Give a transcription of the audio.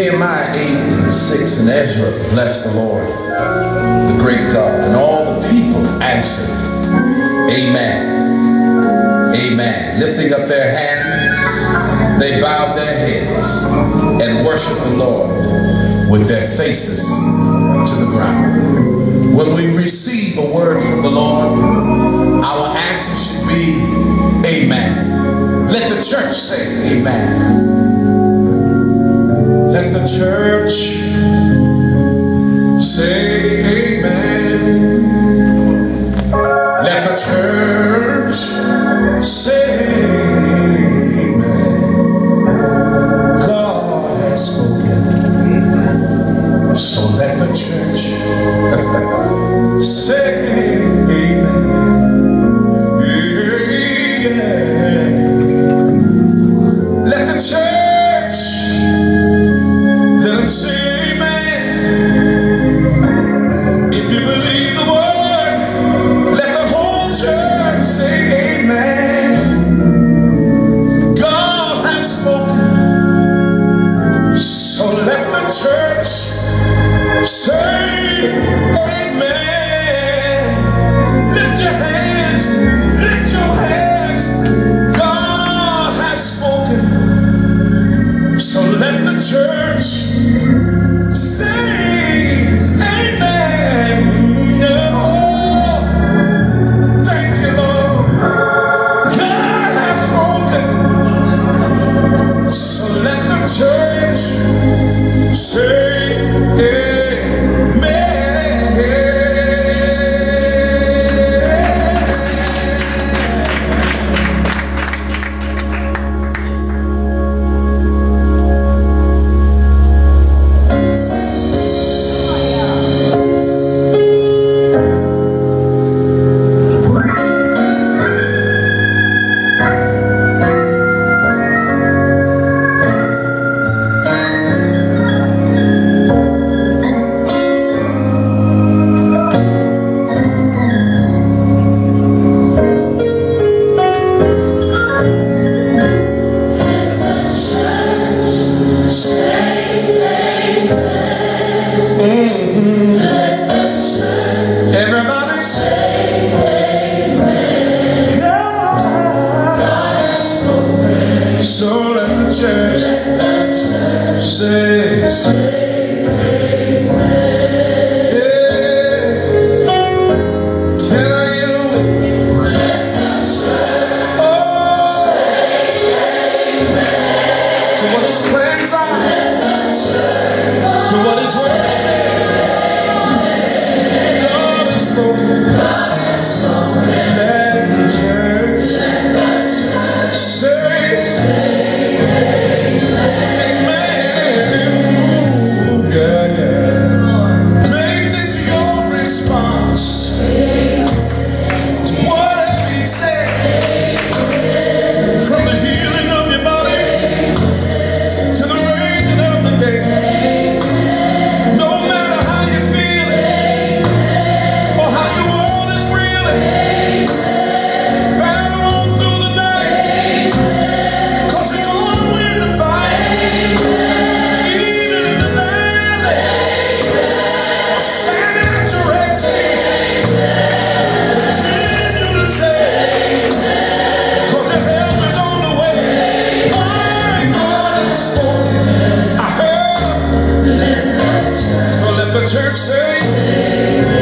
Nehemiah 8:6, and Ezra blessed the Lord, the great God, and all the people answered, Amen. Amen. Lifting up their hands, they bowed their heads and worshiped the Lord with their faces to the ground. When we receive a word from the Lord, our answer should be Amen. Let the church say Amen. Let the church say Amen. Let the church say Amen. God has spoken, so let the church say Amen. Yeah. Let the church, let them say Amen. If you believe the word, let the whole church say Amen. God has spoken, so let the church say Amen. Lift your hands, lift your hands. God has spoken, so let the church say Amen. Oh, thank you, Lord. God has spoken, so let the church say church say